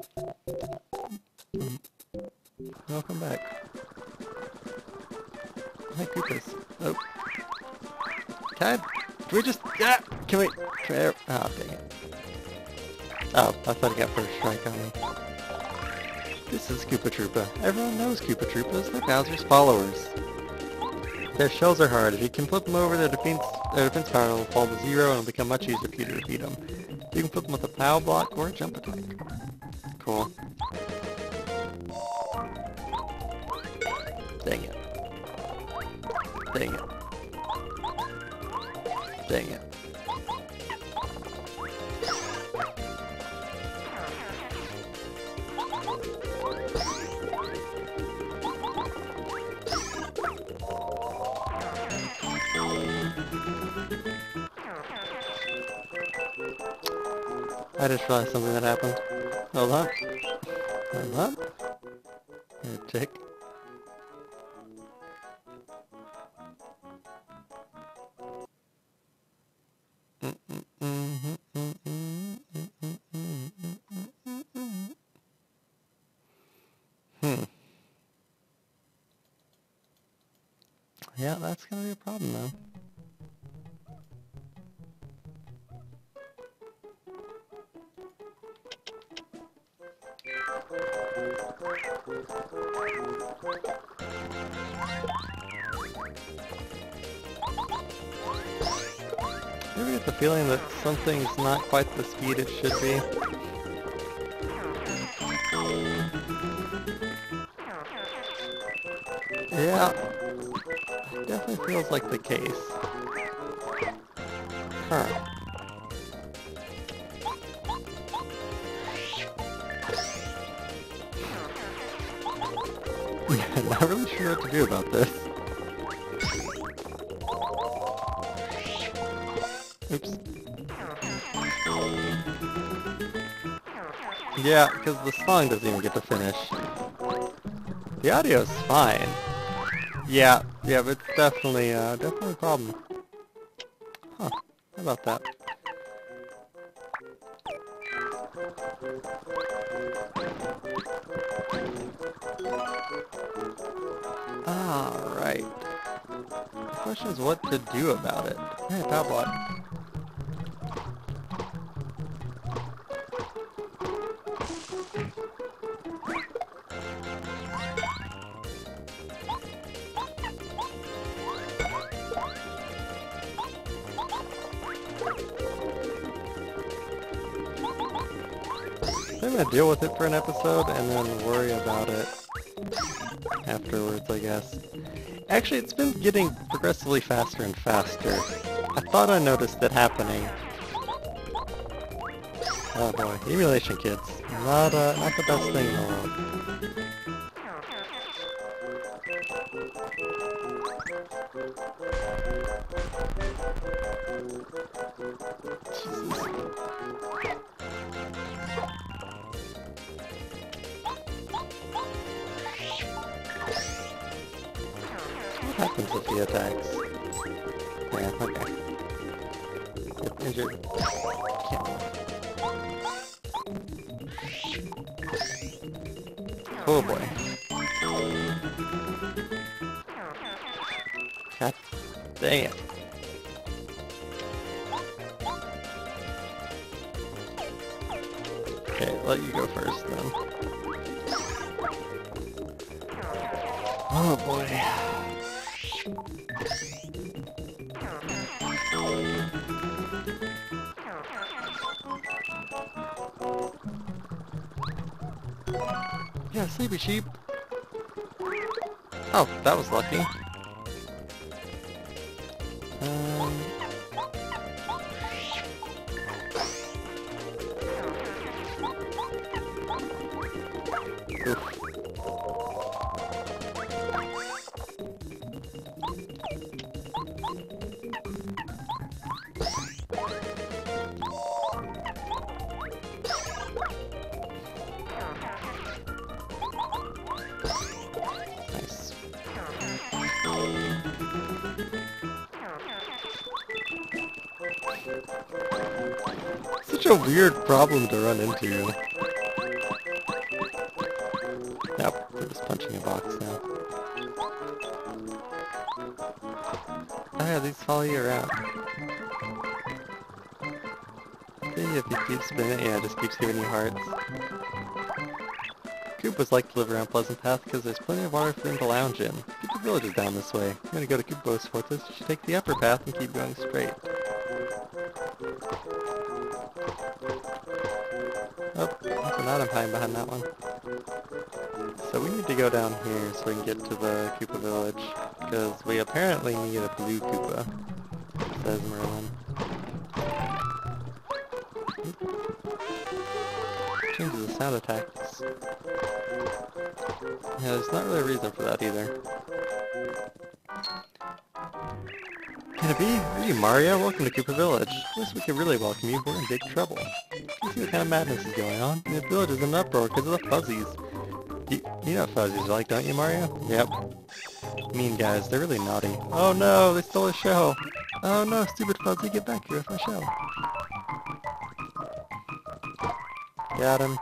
Welcome back. Hi, Koopas. Oh. Can we just... Ah! Can we... Oh, dang it. Oh, I thought he got first strike on me. This is Koopa Troopa. Everyone knows Koopa Troopas. They're Bowser's followers. Their shells are hard. If you can flip them over, their defense power will fall to 0 and it'll become much easier for you to defeat them. You can flip them with a POW block or a jump attack. Cool. Dang it. Dang it. Dang it. I just realized something that happened. Hold on. Hold on. Here, tick. Yeah, that's gonna be a problem though. You ever get the feeling that something's not quite the speed it should be? Yeah, it definitely feels like the case. Huh. Not really sure what to do about this. Oops. Yeah, because the song doesn't even get to finish. The audio's fine. Yeah, but it's definitely a problem. Huh, how about that? Alright. The question is what to do about it. Hey, POW block. I'm gonna deal with it for an episode and then worry about it afterwards, I guess. Actually, it's been getting progressively faster and faster. I thought I noticed it happening. Oh boy, emulation kits. Not the best thing in the world. Jesus. What happens if he attacks? Yeah, okay. Get injured. Can't. Oh boy. God dang it. Okay, let you go first then. Oh boy. Yeah, sleepy sheep. Oh, that was lucky. Oof. Nice. Such a weird problem to run into. Nope, they're just punching a box now. Oh yeah, these follow you around. See, if you keep spinning it, yeah, it just keeps giving you hearts. Koopas like to live around Pleasant Path because there's plenty of water for them to lounge in. Koopa Village is down this way. If you're gonna go to Koopa's Fortress, you should take the upper path and keep going straight. Oh, there's an item hiding behind that one. So we need to go down here so we can get to the Koopa Village, because we apparently need a blue Koopa, says Merlin. Changes the sound effects. Yeah, there's not really a reason for that either. Can it be? Are you Mario? Welcome to Koopa Village. I wish we could really welcome you, we're in big trouble. You see what kind of madness is going on? The village is in an uproar because of the fuzzies. You know what fuzzies are like, don't you, Mario? Yep. Mean guys, they're really naughty. Oh no, they stole a shell! Oh no, stupid fuzzy, get back here with my shell. Got him.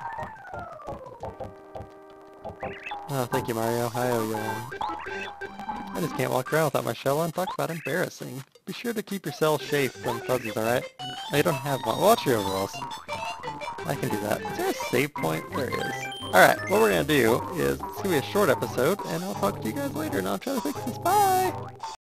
Oh, thank you, Mario. I owe you one. I just can't walk around without my shell on. Talk about embarrassing. Be sure to keep your cell safe from fuzzies, alright? Oh, you don't have one. Watch your overalls. I can do that. Is there a save point? There is. Alright, what we're gonna do is, it's gonna be a short episode, and I'll talk to you guys later, and I'll try to fix this. Bye!